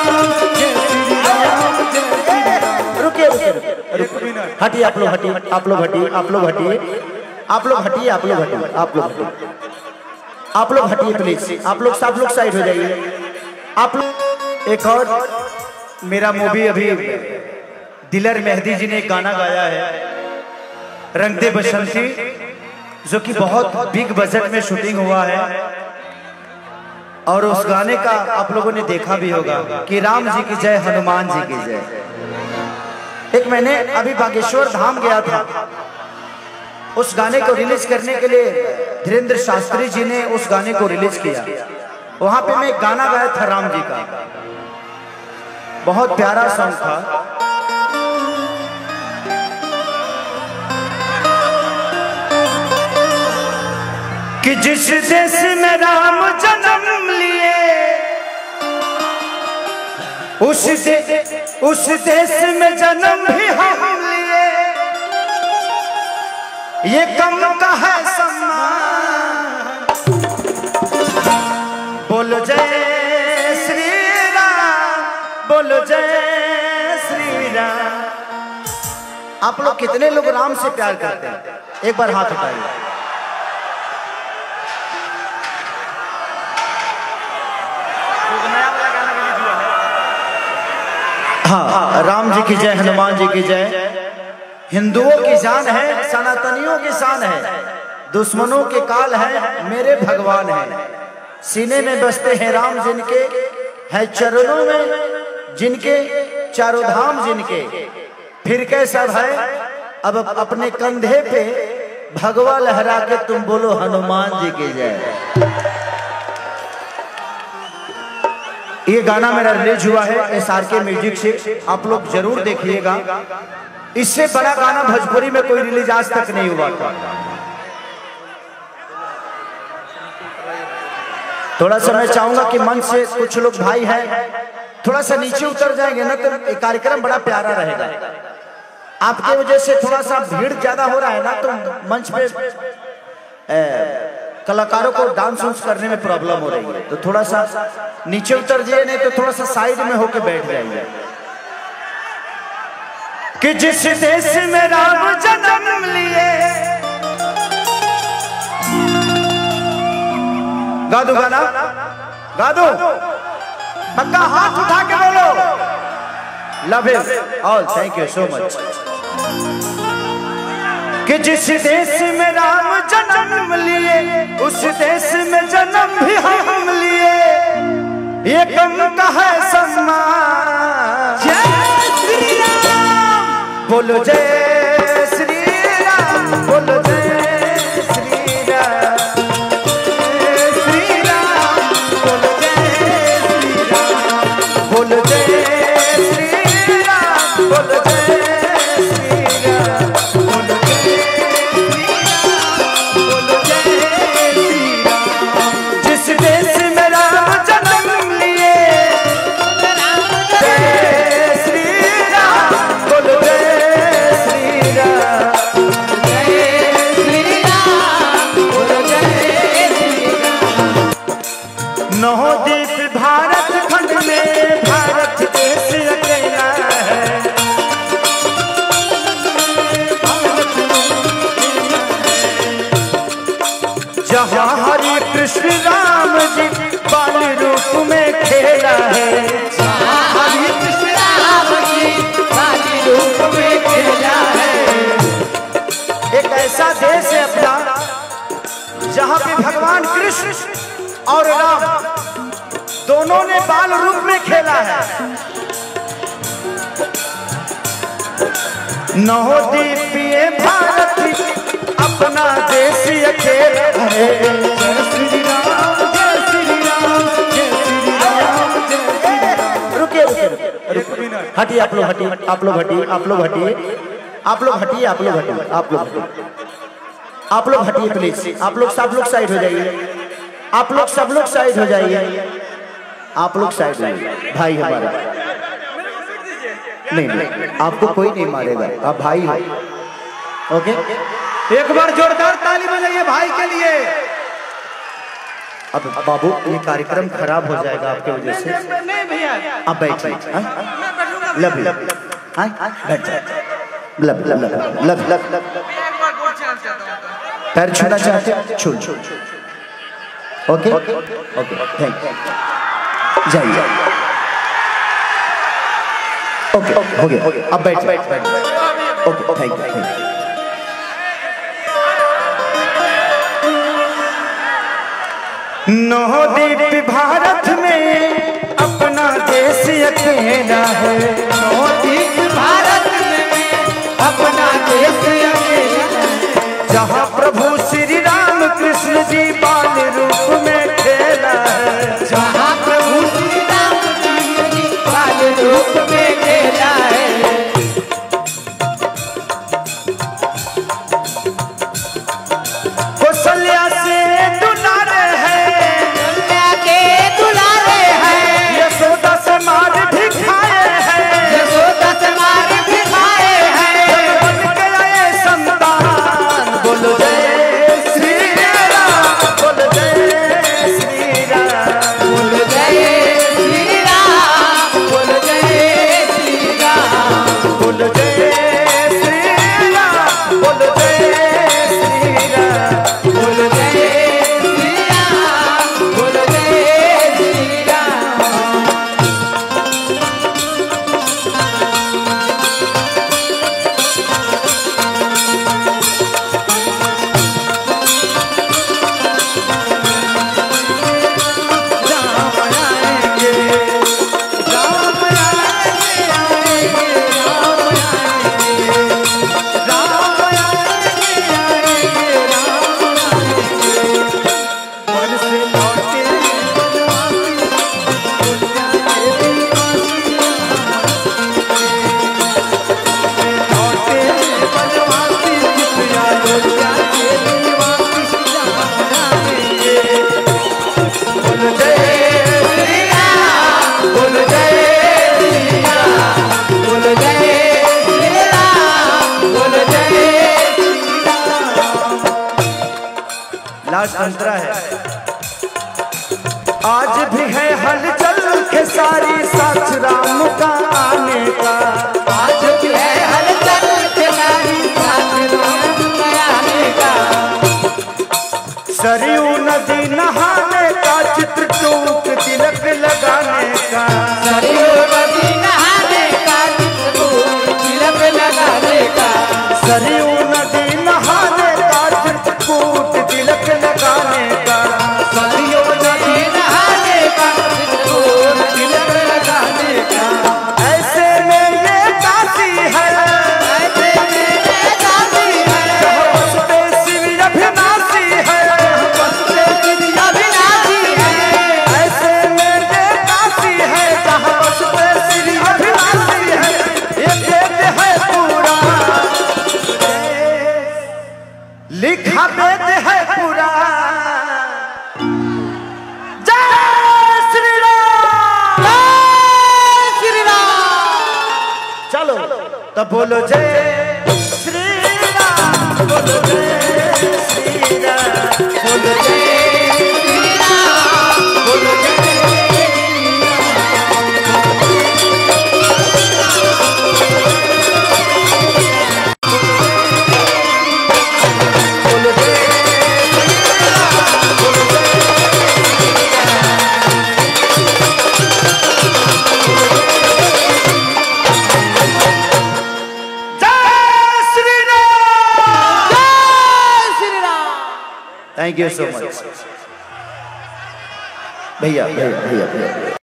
रुकिए रुकिए, हटिए आप लोग, हटिए आप लोग, हटिए आप लोग, हटिए आप लोग, हटिए आप लोग, हटिए आप लोग, आप लोग हटिए प्लीज, आप लोग सब लोग साइड हो जाइए आप लोग। एक और मेरा मूवी अभी दिलर मेहदी जी ने एक गाना गाया है रंग दे बसंती, जो कि बहुत बिग बजट में शूटिंग हुआ है, और उस गाने का आप लोगों ने देखा भी होगा कि राम जी की जय, हनुमान जी की जय। एक मैंने अभी बागेश्वर धाम गया था, उस गाने को रिलीज करने के लिए धीरेन्द्र शास्त्री जी ने उस गाने को रिलीज किया। वहां पे मैं एक गाना गाया था राम जी का, बहुत प्यारा सॉन्ग था। कि जिस देश में राम जन्म लिए उस देश में जन्म भी हम लिए, ये कम का है सम्मान। बोलो जय श्री राम, बोलो जय श्री राम। आप लोग कितने लोग राम से प्यार करते हैं? एक बार हाथ उठाइए। हाँ, राम जी की जय, हनुमान जी की जय। हिंदुओं की जान है, सनातनियों की शान है, दुश्मनों के काल है, मेरे भगवान है। सीने में बसते हैं राम जिनके, है चरणों में जिनके, चारों धाम जिनके, फिर कैसा है अब अपने कंधे पे भगवा लहरा के तुम बोलो हनुमान जी की जय। ये गाना मेरा रिलीज हुआ है SRK म्यूजिक से, आप लोग जरूर देखिएगा। इससे बड़ा गाना भोजपुरी में कोई रिलीज आज तक नहीं हुआ था। थोड़ा सा मैं चाहूंगा कि मंच से कुछ लोग भाई हैं, थोड़ा सा नीचे उतर जाएंगे ना तो कार्यक्रम बड़ा प्यारा रहेगा। आपके वजह से थोड़ा सा भीड़ ज्यादा हो रहा है ना, तो मंच पे कलाकारों को डांस वांस करने में प्रॉब्लम हो रही है, तो थोड़ा सा नीचे उतर जाइए, नहीं तो थोड़ा सा साइड में होके बैठ जाइए। कि जिस देश में राम जन्म लिए, गा दो गाना, गा दो पक्का, हाथ उठा के बोलो love him all, thank you so much. कि जिस देश में राम जन्म लिए उस देश में जन्म भी हम लिए, ये कम का है सम्मान। जय श्री राम, बोलो जय श्री राम, बोलो जय श्री राम, जय श्री राम, बोलो जय श्री राम, बोलो जय श्री राम, बोलो जय जहाँ हरि कृष्ण राम जी बाल रूप में खेला है, हरि कृष्ण राम जी बाल रूप में खेला है। एक ऐसा देश है अपना जहाँ पे भगवान कृष्ण और राम दोनों ने बाल रूप में खेला है। नौ दीपिये भारत अपना देश अकेला है। जय श्री राम, जय श्री राम, जय श्री राम, जय श्री राम। रुकिए रुकिए, हटिए आप लोग, हटिए आप लोग, हटिए आप लोग, हटिए आप लोग, हटिए आप लोग, हटिए आप लोग, आप लोग हटिए प्लीज, आप लोग सब लोग साइड हो जाइए, आप लोग सब लोग साइड हो जाइए, आप लोग साइड हो जाइए। भाई हमारा नहीं, आपको कोई नहीं मारेगा, आप भाई हो। ओके, एक बार जोरदार ताली बजाइए भाई के लिए। अब बाबू ये कार्यक्रम खराब हो जाएगा आपके वजह से। नहीं भैया आप बैठिए। लब लब बैठ लब लब लब लब पैर छूना चाहते हैं छू। Okay okay thank you. जाइए ओके हो गया अब बैठ बैठ okay thank you. Navadvip Bharat में अपना देश अकेला है। नवद्वीप भारत में अपना देश अकेला है। जहाँ प्रभु श्री राम कृष्ण जी बाल रूप में खेला है। जहाँ प्रभु श्री राम कृष्ण जी बाल रूप में खेला है। कौशल्या से दुलारे हैं, कौशल्या के दुलारे हैं। यशोदा से मार भी खाए हैं, यशोदा से मार भी खाए हैं। बन गए संतान बोलो जय श्री राम, बोलो जय श्री राम, बोलो जय श्री राम, बोलो जय श्री राम, बोलो जय श्री राम, बोलो जय श्री राम। बोलो जय श्री राम, बोलो जय श्री राम। राम आएंगे, राम आएंगे, राम आएंगे, राम आएंगे, राम आएंगे। मन से लौटे बनवासी, अयोध्या के निवासी राम आएंगे। बोलो जय श्री राम, बोलो जय श्री राम, बोलो जय श्री राम, बोलो जय श्री राम। लास्ट अंतरा है। आज भी है हलचल के सारी साथ राम का आने का। आज भी है हलचल के सारी साथ राम के आने का। सरयू नदी नहाने का, चित्रकूट तिलक लगाने का। सरयू नदी नहाने का, चित्रकूट तिलक लगाने का। सरयू नदी नहाने का, चित्रकूट तिलक लगाने का। सरयू नदी नहाने का, चित्रकूट तिलक लगाने का। ऐसे में ये काशी है, ऐसे में ये काशी है। बसते शिव अभिनाशी है, बसते शिव अविनाशी है। ऐसे में ये काशी है, जहाँ बसते शिव अभिनाशी है। ये वेद है पूरा, लिखा वेद है पूरा। जय श्री राम, जय श्री राम। चलो तब बोलो जय श्री राम, बोलो जय श्री राम, बोलो जय श्री राम, बोलो जय बोलो जय थैंक यू सो मच भैया भैया भैया भैया।